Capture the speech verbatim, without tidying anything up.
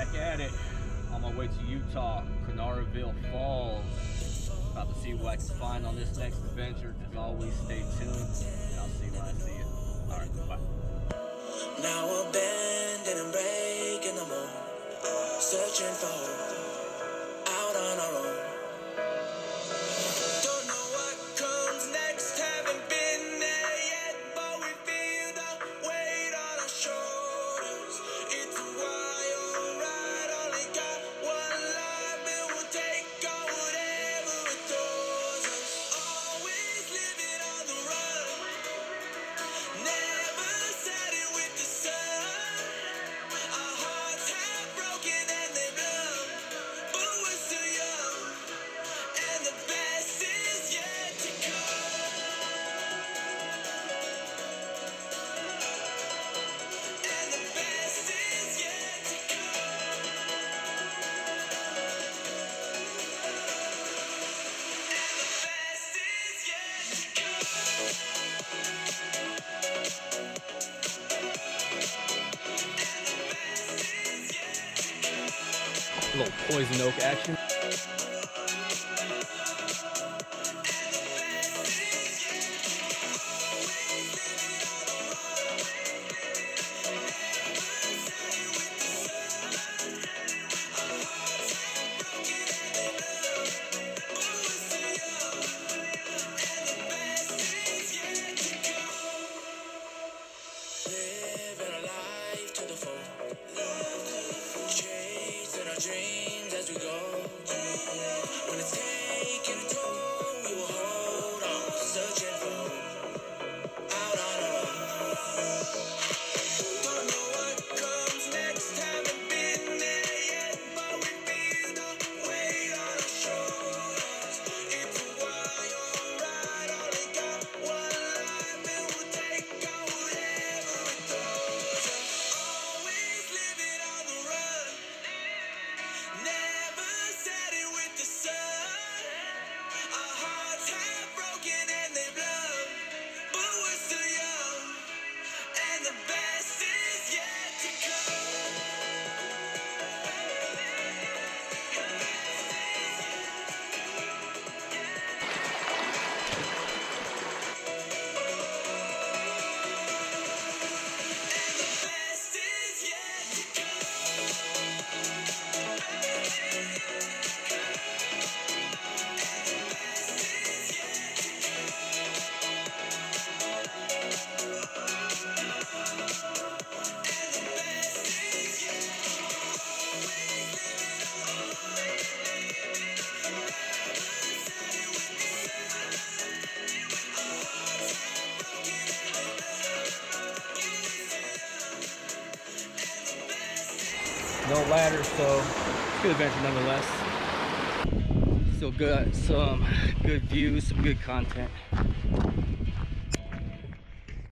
back at it on my way to Utah, Kanarraville Falls. About to see what I can find on this next adventure. As always, stay tuned, and I'll see you when I see you. All right, bye. Now we're bending and breaking the moon, searching for hope, out on our own. Don't know what comes next, haven't been there yet, but we feel the weight on our shoulders. It's a wild ride, only got one life, and we'll take on whatever it throws us. Always living on the run, never setting with the sun. Our hearts have broken and they blow, but we're still young, and the best is yet to come. And the best is yet to come. And the best is yet to come. And the best is yet to come. A little poison oak action. Living our life to the full, chasing our dreams as we go. When it's taking a toll, we will hold on, searching for out on our own. Don't know what comes next, haven't been there yet, but we feel the weight on our shoulders. It's a wild ride, only got one life, and we'll take on whatever it throws us. Always living on the run, never setting with the sun. Our hearts have broken and they blow, but we're still young, and the best is yet to come. And the best is yet to come. No ladder, so it's a good adventure nonetheless. Still got some good views, some good content.